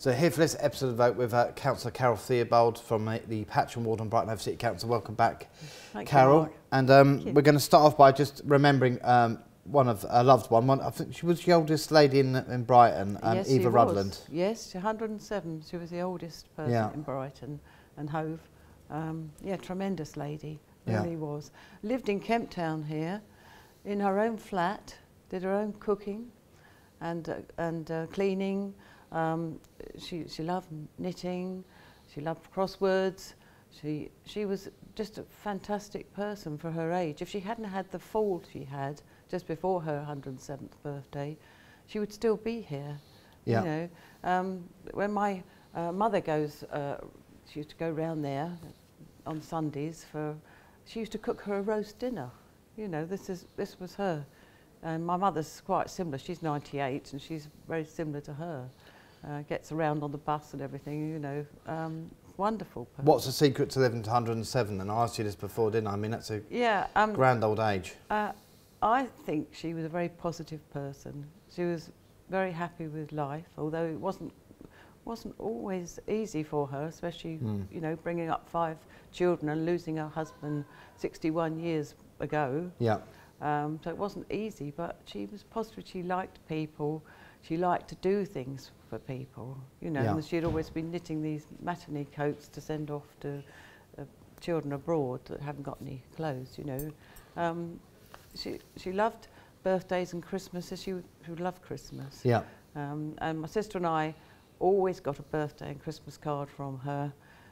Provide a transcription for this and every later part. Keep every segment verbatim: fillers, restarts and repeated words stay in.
So here for this episode of Vote with uh, Councillor Carol Theobald from uh, the Patcham ward on Brighton Hove City Council. Welcome back, Thank Carol. You, Mark. And um, Thank you. we're going to start off by just remembering um, one of a loved one. one. I think she was the oldest lady in, in Brighton, um, yes, Eva she Rutland. Was. Yes, she one hundred and seven. She was the oldest person Yeah. in Brighton and Hove. Um, yeah, tremendous lady, Yeah. really was. Lived in Kemp Town here, in her own flat, did her own cooking and uh, and uh, cleaning. Um, she she loved knitting, she loved crosswords. She she was just a fantastic person for her age. If she hadn't had the fall she had just before her one hundred and seventh birthday, she would still be here. Yeah. You know, um, when my uh, mother goes, uh, she used to go round there on Sundays for. She used to cook her a roast dinner. You know, this is this was her. And my mother's quite similar. She's ninety-eight and she's very similar to her. Uh, gets around on the bus and everything, you know. Um, wonderful person. What's the secret to living to one hundred and seven? And I asked you this before, didn't I? I mean, that's a yeah, um, grand old age. Uh, I think she was a very positive person. She was very happy with life, although it wasn't wasn't always easy for her, especially Mm. you know, bringing up five children and losing her husband sixty-one years ago. Yeah. Um, so it wasn't easy, but she was positive. She liked people. She liked to do things for people, you know. Yeah. And she'd always been knitting these maternity coats to send off to uh, children abroad that haven't got any clothes, you know. Um, she she loved birthdays and Christmases. She would, she would love Christmas. Yeah. Um, and my sister and I always got a birthday and Christmas card from her,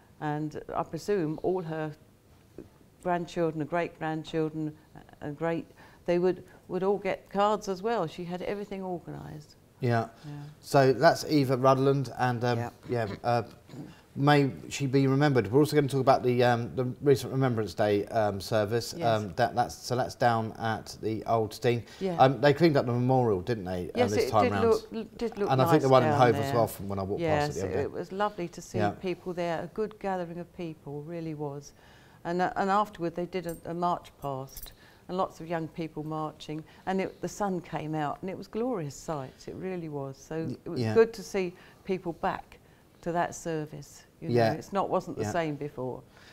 and I presume all her grandchildren and great grandchildren and great they would would all get cards as well. She had everything organised. Yeah. Yeah. So that's Eva Rutland, and um, Yeah. yeah, uh, may she be remembered. We're also going to talk about the um, the recent Remembrance Day um, service. Yes. Um, that that's so that's down at the Old Stein. Yeah. Um, they cleaned up the memorial, didn't they? uh, Yes, this it time did round. look, l- did look And nice I think the one in down Hove there. as well, from when I walked yes, past it the other it, day. it was lovely to see Yeah. people there, a good gathering of people, really was. And, uh, and afterward they did a, a march past, and lots of young people marching, and it, the sun came out, and it was a glorious sight, it really was. So it was Yeah. good to see people back to that service. You know, Yeah. it's not wasn't the Yeah. same before.